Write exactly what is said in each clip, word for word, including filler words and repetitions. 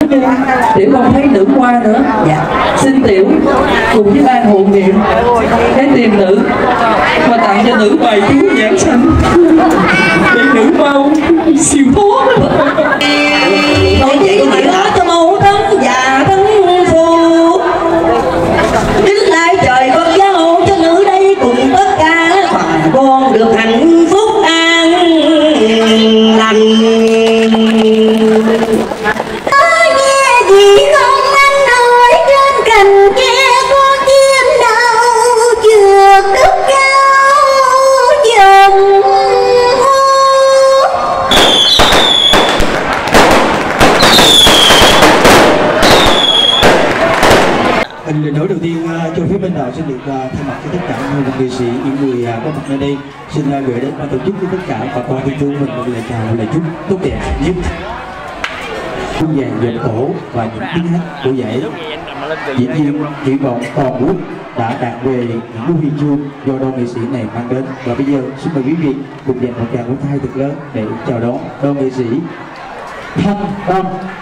Tiểu không thấy nữ qua nữa. Dạ. Xin Tiểu cùng với ban hộ niệm cái tiền nữ mà tặng cho nữ bài chú giảng sanh để nữ mau siêu thoát. Nói vậy có nghĩa là cho mẫu thân già thân phu. Đến nay trời con giáo cho nữ đây cùng tất cả bà con được hạnh phúc an lành. Lời nói đầu tiên cho phép bên đạo xin được thay mặt cho tất cả mọi nghệ sĩ, những người có mặt nơi đây xin gửi đến ban tổ chức với tất cả bà con thiên chúa mình một lời chào, lời chúc tốt đẹp nhất. Cung vàng dòng cổ và những tiếng hát của giải diễn viên hy vọng toàn quốc đã đạt về những huy chương do đôi nghệ sĩ này mang đến. Và bây giờ xin mời quý vị cùng dành một tràng vỗ tay thật lớn để chào đón đôi nghệ sĩ Thanh Tâm.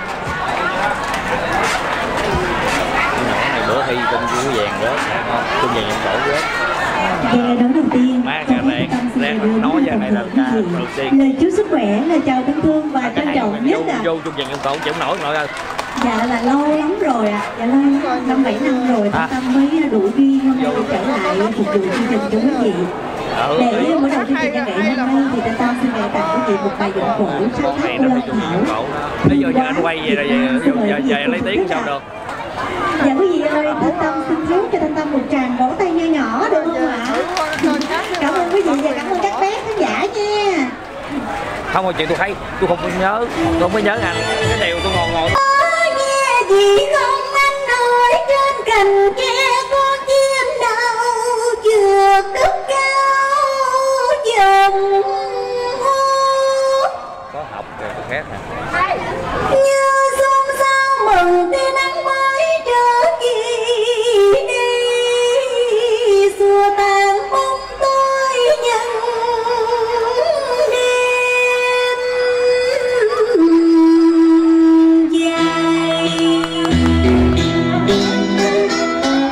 Thi con chú vàng rớt, con vàng nhận cổ rớt. Dạ, nói đầu tiên Má cả này, đang nói giờ này là ca đầu tiên. Lời chúc sức khỏe, lời chào thân thương và trân trọng nhất ạ. Vô chung vàng nhận cổ, chịu nổi nổi ơi. Dạ là lâu lắm rồi ạ, à. Dạ lâu lắm, năm bảy năm rồi Thanh Tâm mới đủ duyên hôm nay trở lại phục vụ chương trình cho quý vị. Để mở đầu chương trình văn nghệ hôm nay thì Thanh Tâm xin gửi tặng quý vị một bài giọng cổ sáng tác của Lan Thảo. Bây giờ anh quay về rồi, giờ giờ lấy tiếng sao được? Dạ quý vị ơi, Thanh Tâm xin rút cho Thanh Tâm một tràng vỗ tay nho nhỏ được không ạ? Cảm ơn quý vị và cảm ơn các bé khán giả nha. Không, chuyện tôi thấy tôi không có nhớ, tôi không có nhớ anh cái điều tôi ngồi ngồi. Nghe gì không anh ơi, trên cành tre con chim nào trượt đất cao dần Có học rồi tôi khác hả? như xôn xao mừng tia nắng mới trở về đi, xua tan bóng tối nhân đêm dài.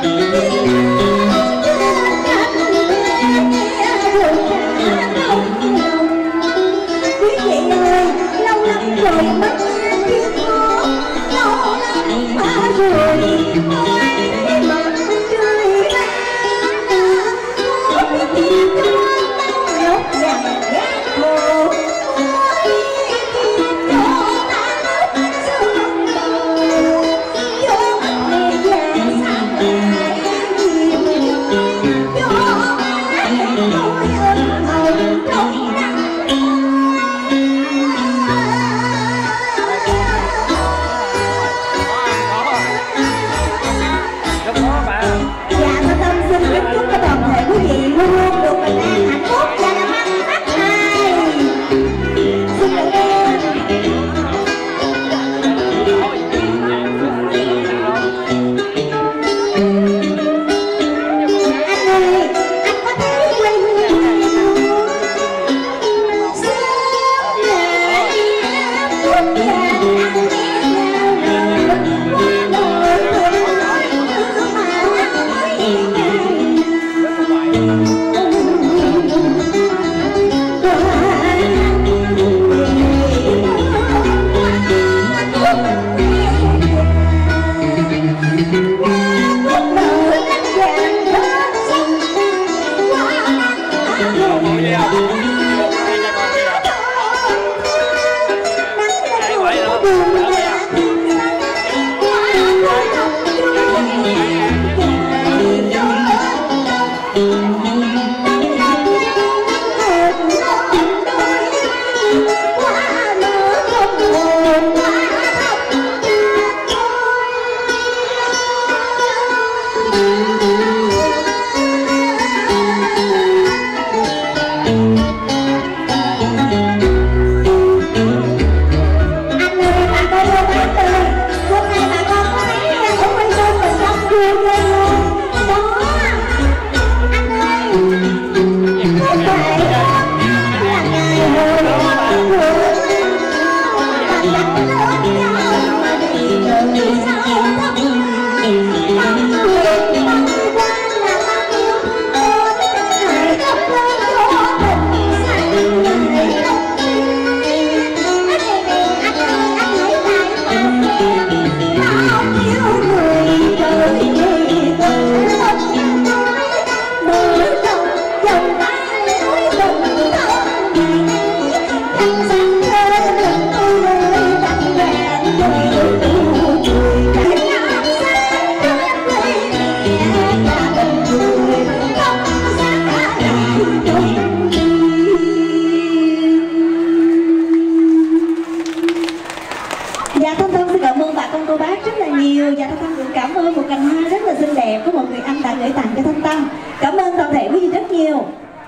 Dạ Thanh Thanh xin cảm ơn bà con cô bác rất là nhiều. Dạ Thanh Thanh cũng cảm ơn một cành hoa rất là xinh đẹp của một người anh đã gửi tặng cho Thanh Thanh. Cảm ơn toàn thể quý vị rất nhiều.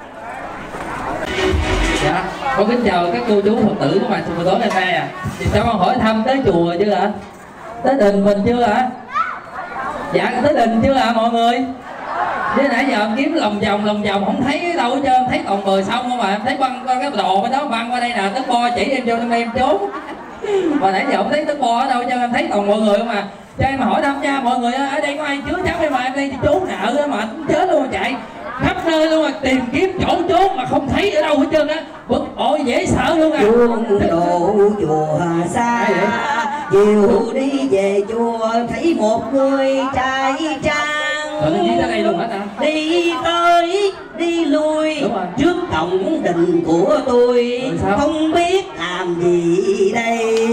Dạ, con kính chào các cô chú Phật tử của mặt chùa tối ngày nay à. Thì cho con hỏi thăm tới chùa chưa ạ? Tới đình mình chưa ạ? Dạ, tới đình chưa ạ mọi người? Chứ nãy giờ em kiếm lòng vòng lòng vòng không thấy đâu hết trơn, thấy còn bờ sông không mà em thấy băng qua cái đồ bên đó băng qua đây nè, tớt bo chỉ em vô em em trốn. Mà nãy giờ không thấy tớt bo ở đâu cho em thấy còn mọi người không à. Cho em hỏi thăm nha mọi người ở đây có ai chứa cháu em mà em đây trốn nợ đó mà chết luôn chạy khắp nơi luôn, tìm kiếm chỗ trốn mà không thấy ở đâu hết trơn á, bực bội dễ sợ luôn à. Chuông độ chùa xa, chiều đi về chùa thấy một người trai trang. Rồi đi tới đây luôn hả ta? Đi tới đi lui trước cổng đình của tôi, không biết làm gì đây.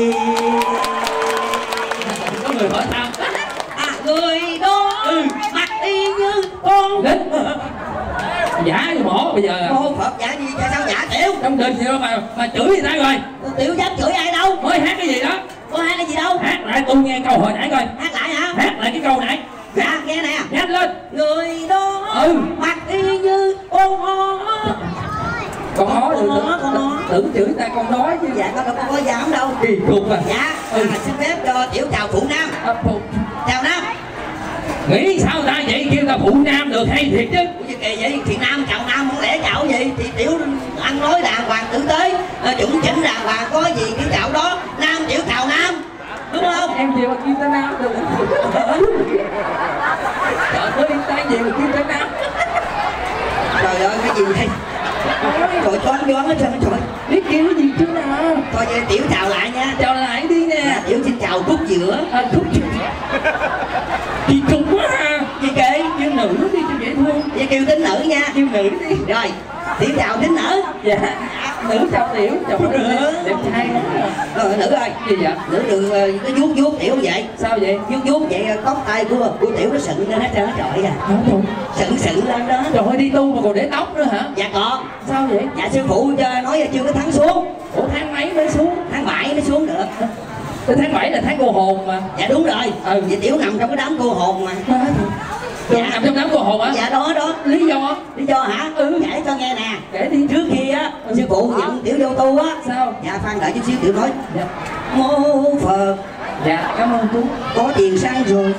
Có người hỏi thăm À, người đó ừ. Mặt y như con đến giả gì bỏ bây giờ Ô Phật giả gì cho sao giả Tiểu? trong đình gì đâu mà mà chửi người ta rồi. Tiểu dám chửi ai đâu? Mới hát cái gì đó? Có hát cái gì đâu? Hát lại tôi nghe câu hồi nãy coi. Hát lại hả? Hát lại cái câu nãy. Dạ nghe nè. Hát lên. Người đó ừ. mặt y như con ho. Con hó con hó con hó tưởng chửi ta con đói chứ. Dạ con đâu có dám đâu. Kỳ cục à. Dạ ừ. À, xin phép cho Tiểu chào phụ nam. À, phụ. Chào nam. Nghĩ sao ta vậy kêu ta phụ nam được hay thiệt chứ? Ủa gì kỳ vậy? Thì nam chào nam không lẽ chào gì? Thì Tiểu ăn nói đàng hoàng tử tế, à, chuẩn chỉnh đàng hoàng, có gì Tiểu chào đó. Nam Tiểu chào nam, đúng không? Em về mà kêu ta nam được. Trời ơi tay về mà kêu ta nam. Trời ơi cái gì đây? Trời toán doán hết trơn trời. Biết kêu cái gì chứ nào? Thôi vậy Tiểu chào lại nha. Chào lại đi nè. Dạ, Tiểu xin chào Cúc giữa. À, Cúc giữa. Kỳ cục quá ha. Gì kệ? Kêu nữ đi cho dễ thương. Vậy kêu tính nữ nha. Kêu nữ đi. Rồi, Tiểu chào tính nữ. Dạ. Nữ chào Tiểu. Chào Nữ. đẹp trai lắm. Rồi nữ ơi. Gì vậy? Nữ đừng nó vuốt vuốt Tiểu vậy. Sao vậy? Vuốt vuốt vậy tóc tay của của Tiểu nó sựng lên hết trơn hết trọi à. Sựng sựng lên đó. Trời ơi đi tu mà còn để tóc nữa hả? Dạ còn. Sao vậy? Dạ sư phụ cho nói là chưa có tháng xuống. Ủa tháng mấy mới xuống? Tháng bảy mới xuống được. Tới tháng bảy là tháng cô hồn mà. Dạ đúng rồi. Ừ. Vậy Tiểu nằm trong cái đám cô hồn mà. Dạ. Nằm trong đám cô hồn hả? Dạ đó đó. Lý do? Lý do hả? Ừ. Kể cho nghe nè. Kể đi. Trước khi á ừ. sư phụ dẫn Tiểu vô tu á. Sao? Dạ khoan đợi chút xíu Tiểu nói. Dạ. Mô Phật. Dạ cảm ơn chú. Có tiền sang rồi.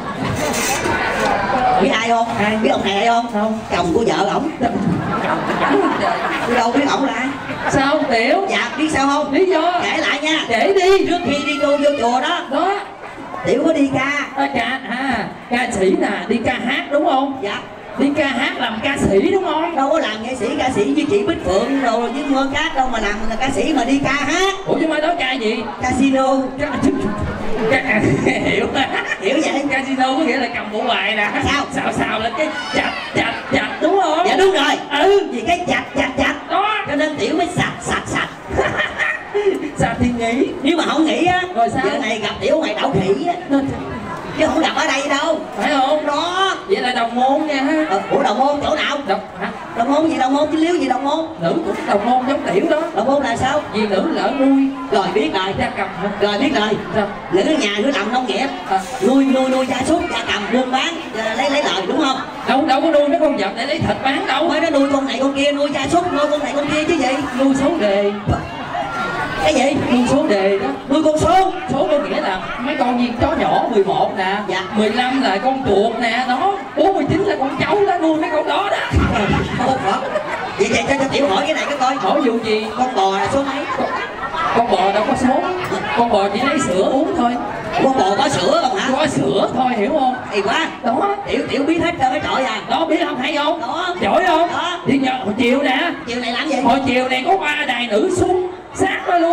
Biết ai không? Ai? Biết ông này ai không? Không. Chồng của vợ ổng. Tôi đâu biết ổng là ai. Sao Tiểu? Dạ biết sao không? Lý do? Kể lại nha. Kể đi. Trước khi đi tu vô chùa đó. Đó. Tiểu có đi ca. À, ca à, ca sĩ nè, đi ca hát đúng không? Dạ. Đi ca hát làm ca sĩ đúng không? Đâu có làm nghệ sĩ ca sĩ với chị Bích Phượng rồi với Mơ Cát đâu mà làm là ca sĩ mà đi ca hát. Ủa chứ mai đó ca gì? Casino. Ca, ca, à, hiểu Hiểu vậy? Casino có nghĩa là cầm bộ bài nè. Sao? Xào xào là cái chặt chặt chặt đúng không? Dạ đúng rồi. Ừ. Vì cái chặt chặt chặt Đó. cho nên Tiểu mới sạch sạch sạch. Sao thì nghĩ. Nhưng mà không nghĩ á. Rồi sao? Giờ này gặp Tiểu ngoài đậu khỉ á. Chứ không gặp ở đây đâu. Phải không? Đó. Vậy là đồng môn nha ha. Ờ, ủa đồng môn chỗ nào? Đồng, hả? Đồng môn gì đồng môn chứ liếu gì đồng môn? Nữ cũng đồng môn giống Tiểu đó. Đồng môn là sao? Vì nữ lỡ nuôi. Rồi biết rồi. Gia cầm hả? Rồi biết rồi. Sao? Nữ nhà nữ làm nông nghiệp. À. Nuôi nuôi nuôi gia súc gia cầm buôn bán lấy lấy lời đúng không? Đâu đâu có nuôi mấy con vật để lấy thịt bán đâu. Mới nó nuôi con này con kia, nuôi gia súc nuôi con này con kia chứ gì? Nuôi số đề. Cái gì? Nuôi số đề đó. Nuôi con số. Số có nghĩa là mấy con viên chó nhỏ mười một nè. Dạ. mười lăm là con chuột nè. Đó. bốn mươi chín là con cháu đó. Nuôi mấy con đó đó. Ô Phật. Vậy vậy cho cho Tiểu hỏi cái này cái coi. Hỏi vụ gì? Con bò là số mấy? Con, con bò đâu có số. Con bò chỉ lấy sữa uống thôi. Con bò có sữa không hả? Có sữa thôi hiểu không? Hay quá. Đó. Tiểu Tiểu biết hết trơn cái trọi à. Đó biết không hay không? Đó. Giỏi không? Đó. Thì nhờ hồi chiều nè. Chiều này làm gì? Hồi chiều này có ba đài nữ xuống sát đó luôn.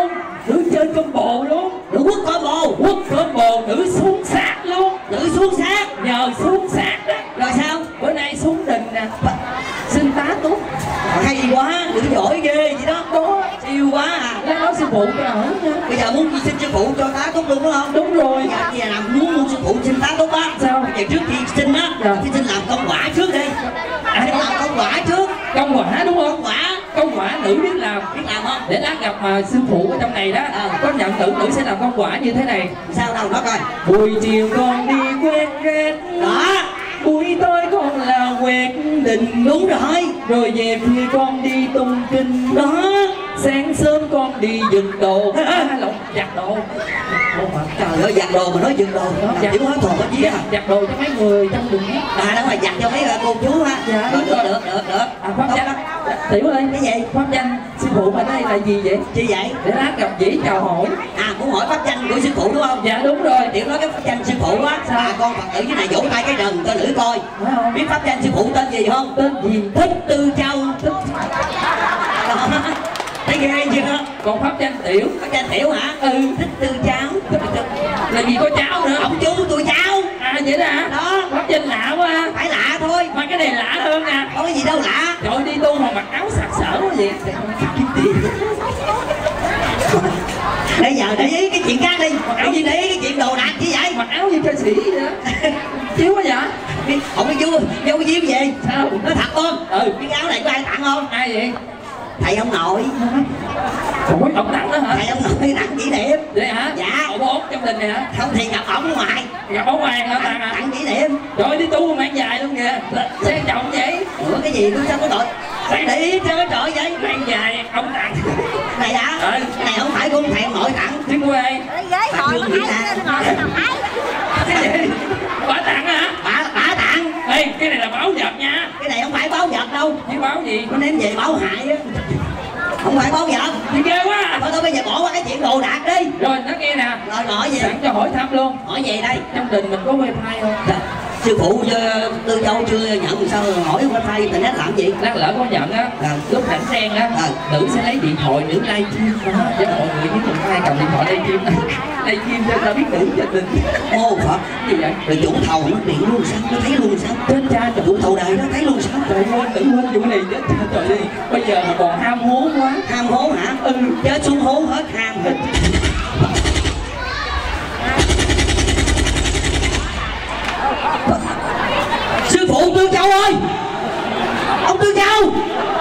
nữ chơi combo luôn, nữ quốc combo, quốc combo, nữ xuống sát luôn, nữ xuống sát, nhờ xuống sát đó. rồi sao? Bữa nay xuống đình nè, xin tá túc. Hay quá, nữ giỏi ghê vậy đó. Đó, Yêu quá à. nó nói sư phụ cho ở nha. Bây giờ muốn xin sư phụ cho tá túc luôn đúng không? Đúng rồi. Dạ, bây giờ làm muốn muốn sư phụ xin tá túc á. Sao? Vậy trước khi xin á, Dạ. thì xin làm công quả trước đi. À, xin làm công quả trước. Công quả đúng không? Công quả. Công quả nữ biết làm. Biết làm không? Để lát gặp mà sư phụ ở trong này đó, À. có nhận tử nữ sẽ làm công quả như thế này. Sao đâu, nói coi. Buổi chiều con đi quét rét, Đó. buổi tối con là quét đình. Đúng rồi. Rồi về phía con đi tung kinh. Đó. Sáng sớm con đi giật đồ. À, lộn, giặt đồ. Trời ơi, giặt đồ mà nói giật đồ. Làm Giặt. thiếu hết hồn hết vía à. Giặt đồ cho mấy người trong đường á. À, đó là giặt cho mấy cô chú ha. Dạ, Được, đúng được, rồi. được, được, được. À, pháp danh. Tiểu ơi, Cái gì? pháp danh sư phụ ở đây là gì vậy? Chi vậy? Để lát gặp dĩ chào hỏi. À, muốn hỏi pháp danh của sư phụ đúng không? Dạ đúng rồi. Tiểu nói cái pháp danh sư phụ á. Sao? À, con Phật tử dưới này vỗ tay cái rần cho nữ coi. Phải không? Biết pháp danh sư phụ tên gì không? Tên gì? Thích Tư Châu. Thích. Đó. Thấy ghê chưa? Còn pháp danh Tiểu. Pháp danh Tiểu hả? Ừ. Thích Tư Cháu. Là gì có cháu nữa? Ông chú tôi cháu. À vậy đó hả? Đó. Pháp danh lạ quá ha. Phải lạ thôi. Mà cái này lạ hơn nè. Không có gì đâu lạ. Trời ơi, đi tu mà mặc áo sặc sỡ quá vậy. Bây giờ để ý cái chuyện khác đi. Tự nhiên để ý cái chuyện đồ đạc như vậy. Mặc áo như ca sĩ vậy đó. Chiếu quá vậy? Không có vui, vô cái diêm gì? Sao? Nói thật không? Ừ. Cái áo này có ai tặng không? Ai vậy? Thầy ông nội. Ủa, ông tặng đó hả? Thầy ông nội tặng kỷ niệm. Vậy hả? Dạ. Ủa, bố ốc trong đình này hả? Không thì gặp ổng ở ngoài. Gặp ở ngoài hả tặng hả? Tặng kỷ niệm. Trời ơi, đi tu mà mang dài luôn kìa. Sang trọng vậy. Ủa cái gì tôi sao có đội? Sao để ý sao có trội vậy? Mang dài, ông tặng. Này hả? Ừ. Cái này không phải của thầy ông nội tặng. Chứ của ai? Ghế ngồi mà thấy ngồi mà thấy. Cái gì? Bà tặng hả? Bà, bà tặng. Ê, cái này là báo vật nha. Cái này không phải báo vật đâu. Chứ báo gì? Nó ném về báo hại á. Không phải báo vật. Gì ghê quá à. Thôi thôi bây giờ bỏ qua cái chuyện đồ đạc đi. Rồi, nó nghe nè. Rồi hỏi gì? Sẵn cho hỏi thăm luôn. Hỏi gì đây? Trong đình mình có wifi không? Dạ. Sư phụ chưa, Tư Châu chưa nhận sao hỏi wifi tình hết làm gì? Lát lỡ có nhận á, Dạ. lúc rảnh rang á, Dạ. nữ sẽ lấy điện thoại nữ livestream đó, cho mọi người biết được ai cầm điện thoại livestream, livestream cho ta biết nữ cho tình. Mô Phật. Gì vậy? Rồi chủ thầu nó điện luôn sao? Nó thấy luôn sao? Trên cha trời Chủ thầu đời nó thấy luôn sao? trời ơi, nữ quên vụ này chết cha trời đi. Bây giờ mà còn ham hố quá. Ham hố hả? Ừ. Chết xuống hố hết ham hết. Sư phụ Tư Châu ơi! Ông Tư Châu!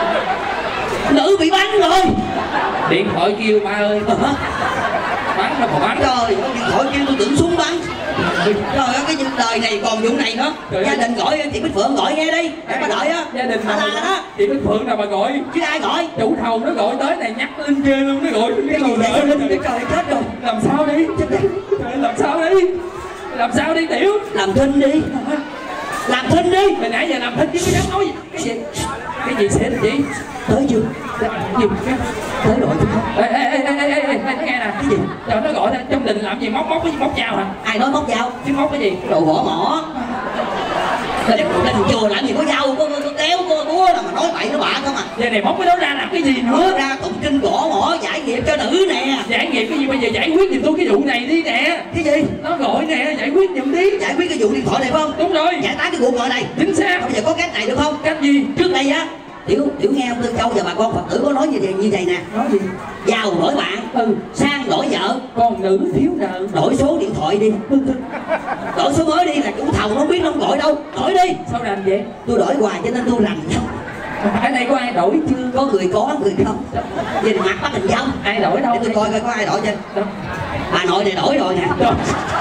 Nữ bị bắn rồi! Điện thoại kêu ba ơi, Hả? bắn nó còn bắn. Trời ơi, điện thoại kêu tôi tưởng súng bắn. Trời ơi, cái đời này còn vụ này nữa. Trời Gia ơi. đình gọi chị Bích Phượng gọi nghe đi. Để bà đợi á. Gia đình Bà nào là mà đó. chị Bích Phượng nào mà gọi. Chứ ai gọi? Chủ thầu nó gọi tới này nhắc lên ghê luôn, nó gọi cái Cái gì đầu vậy? đỡ. Cái trời chết rồi. Làm sao đi? Trời, làm sao đi? Làm sao đi Tiểu? Làm thinh đi. Làm thinh đi. Hồi nãy giờ làm thinh chứ mới dám nói gì. Cái gì? Cái gì sẽ chị? Tới chưa? Gì? Cái... Tới rồi chứ không? Ê, ê, ê, ê, ê, ê, ê, nghe nè. Cái gì? Trời, nó gọi ra trong đình làm gì? Móc móc cái gì? Móc dao hả? Ai nói móc dao? Chứ móc cái gì? Đồ vỏ mỏ. Đình, đình chùa làm gì có dao, có, có, có kéo, có búa nào mà nói bậy nó bạ không à. Giờ này móc cái đó ra làm cái gì nữa? Nói ra tụng kinh gõ mỏ giải nghiệp cho nữ nè. Giải nghiệp cái gì? Bây giờ giải quyết giùm tôi cái vụ này đi nè. Cái gì? Nó gọi nè, giải quyết giùm đi. Giải quyết cái vụ điện thoại này phải không? Đúng rồi. Giải tán cái cuộc gọi này. Chính xác. Bây giờ có cách này được không? Cách gì? Trước đây á, Tiểu, Tiểu nghe ông Tư Châu và bà con Phật tử có nói như vậy, như vậy nè. Nói gì? Giàu đổi bạn, Ừ. sang đổi vợ, Còn nữ thiếu nợ. đổi số điện thoại đi. Đổi số mới đi là chủ thầu nó không biết nó không gọi đâu. Đổi đi. Sao làm vậy? Tôi đổi hoài cho nên tôi rành không. Ở đây có ai đổi chưa? Có người có, người không. Nhìn mặt bắt hình dong. Ai đổi đâu? Để tôi coi coi có ai đổi chưa. Đâu? Bà nội này đổi rồi nè. Đâu?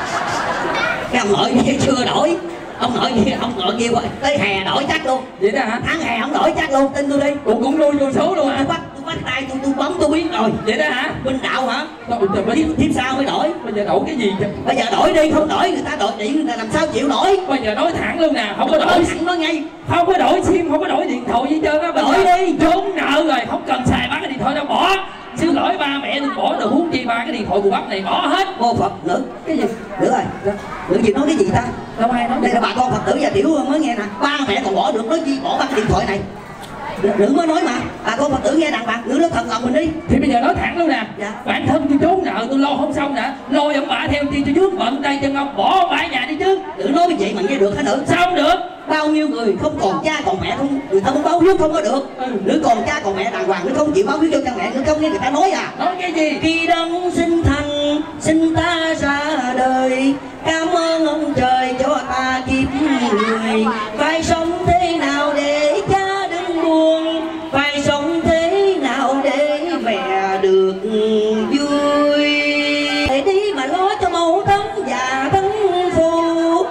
Cái ông nội kia chưa đổi. Ông nội kia, ông nội kia tới hè đổi chắc luôn. Vậy đó hả? Tháng hè ông đổi chắc luôn, tin tôi đi. Cũng cũng nuôi vô số luôn hả? Tôi bắt, tôi bắt tay, tôi tôi bấm tôi biết rồi. Vậy đó hả? Minh đạo hả? Trời, trời, bây, Tiếp, tiếp sao mới đổi? bây giờ đổi cái gì chứ? Bây giờ đổi đi, không đổi người ta đổi điện người ta làm sao chịu đổi? Bây giờ nói thẳng luôn nè, không có đổi. Đổi thẳng nó ngay. Không có đổi sim, không có đổi điện thoại gì trơn á. Bây Đổi giờ đi. trốn nợ rồi, không cần xài bán cái điện thoại đâu, bỏ. Xin lỗi ba mẹ đừng bỏ, đừng huống chi ba cái điện thoại của bác này bỏ hết. Mô Phật nữ. Cái gì? Nữ ơi, nữ gì nói cái gì ta? Đâu ai nói Đây là bà con Phật tử và Tiểu mới nghe nè. Ba mẹ còn bỏ được, nói gì bỏ ba cái điện thoại này. nữ mới nói mà bà con Phật tử nghe đàng hoàng, nữ nói thật lòng mình đi. Thì bây giờ nói thẳng luôn nè. Dạ. Bản thân tôi trốn nợ tôi lo không xong nè, lo ông bà theo chi cho trước bận tay chân ông bỏ ông bà nhà đi chứ. Nữ nói như vậy mà nghe được hả nữ? Sao không được? Bao nhiêu người không còn cha còn mẹ không, người ta muốn báo hiếu không có được. Ừ. Nữ còn cha còn mẹ đàng hoàng, nữ không chịu báo hiếu cho cha mẹ, nữ không nghe người ta nói à. Nói cái gì? Khi đấng sinh thành sinh ta ra đời, cảm ơn ông trời cho ta kiếp người. Phải sống thế nào để cha đừng buồn, phải sống thế nào để mẹ được vui. Để đi mà lo cho mẫu thân và thân phụ,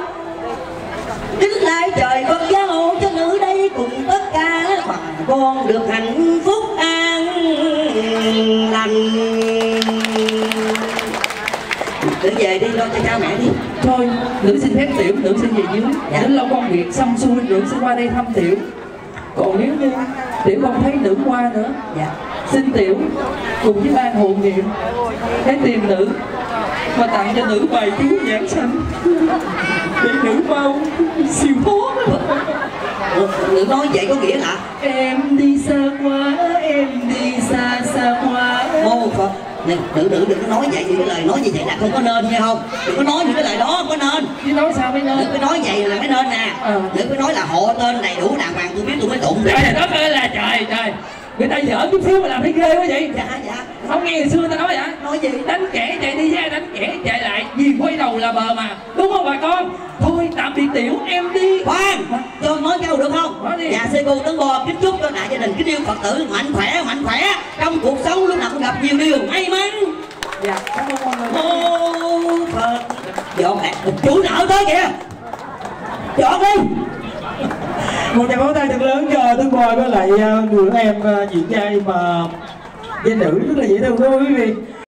kính lại trời Phật giáo cho nữ đây cùng tất cả bà con được hạnh phúc an lành. Nữ về đi, lo cho cha mẹ đi. Thôi, nữ xin phép Tiểu, nữ xin về dưới. Dạ. Đến lo công việc xong xuôi, nữ xin qua đây thăm Tiểu. Còn nếu như Tiểu không thấy nữ qua nữa, Dạ. xin Tiểu cùng với ban hộ niệm cái tiền nữ mà tặng cho nữ bài chú giảng sanh để nữ mau siêu thoát. Ủa, nữ nói vậy có nghĩa là Em đi xa quá, em đi xa xa quá. mô Phật. Nè, nữ nữ đừng có nói vậy, những cái lời nói như vậy là không có nên nghe không? Đừng có nói những cái lời đó không có nên. Chứ nói sao mới Nữ nên? phải nói vậy là mới nên nè. Ờ. Nữ phải nói là họ tên đầy đủ đàng hoàng tôi biết tôi mới tụng được. Trời đất ơi là trời trời, người ta dở chút xíu mà làm thấy ghê quá vậy. Dạ dạ. Không nghe người xưa người ta nói vậy hả? Nói gì? Đánh kẻ chạy đi ra, đánh kẻ chạy lại, vì quay đầu là bờ mà, đúng không bà con? Thôi tạm biệt Tiểu, em đi. Khoan, cho nói câu được không? Nói đi. Dạ sư cô Tấn Bò kính chúc cho đại gia đình kính yêu Phật tử mạnh khỏe mạnh khỏe trong cuộc sống, lúc nào cũng gặp nhiều điều may mắn. Dạ, cảm ơn con ơi. Mô Phật. Dọn nè, chủ nợ tới kìa. Dọn đi. Một tràng pháo tay thật lớn cho Tấn Boi với lại uh, người em uh, Diệu Trai mà danh nữ rất là dễ thương đó quý vị.